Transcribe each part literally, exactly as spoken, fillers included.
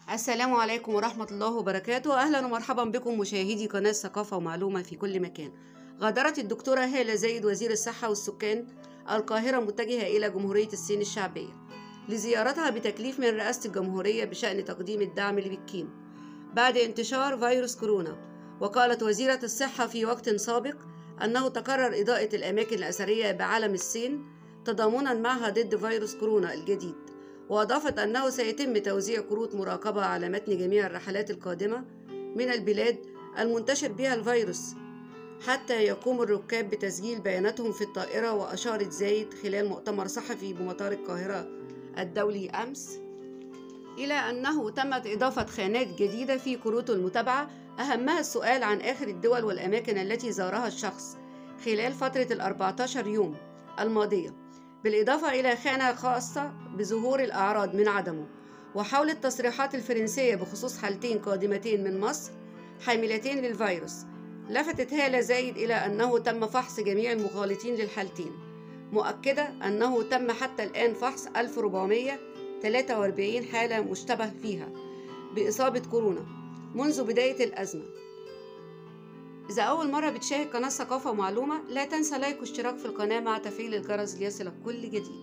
السلام عليكم ورحمة الله وبركاته. أهلا ومرحبا بكم مشاهدي قناة ثقافة ومعلومة في كل مكان. غادرت الدكتورة هالة زايد وزير الصحة والسكان القاهرة متجهة إلى جمهورية الصين الشعبية لزيارتها بتكليف من رئاسة الجمهورية بشأن تقديم الدعم لبكين بعد انتشار فيروس كورونا. وقالت وزيرة الصحة في وقت سابق أنه تقرر إضاءة الأماكن الأثرية بعلم الصين تضامنا معها ضد فيروس كورونا الجديد. وأضافت أنه سيتم توزيع كروت مراقبة على متن جميع الرحلات القادمة من البلاد المنتشر بها الفيروس حتى يقوم الركاب بتسجيل بياناتهم في الطائرة. وأشارت زايد خلال مؤتمر صحفي بمطار القاهرة الدولي أمس إلى أنه تمت إضافة خانات جديدة في كروت المتابعة أهمها السؤال عن آخر الدول والأماكن التي زارها الشخص خلال فترة الأربعة عشر يوم الماضية، بالإضافة إلى خانة خاصة بظهور الأعراض من عدمه. وحول التصريحات الفرنسية بخصوص حالتين قادمتين من مصر حاملتين للفيروس، لفتت هالة زايد إلى أنه تم فحص جميع المخالطين للحالتين، مؤكدة أنه تم حتى الآن فحص ألف وأربعمائة وثلاثة وأربعين حالة مشتبه فيها بإصابة كورونا منذ بداية الأزمة. إذا أول مرة بتشاهد قناة ثقافة ومعلومة لا تنسى لايك واشتراك في القناة مع تفعيل الجرس ليصلك كل جديد.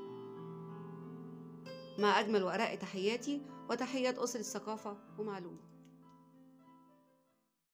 مع أجمل وأرق تحياتي وتحيات أسرة ثقافة ومعلومة.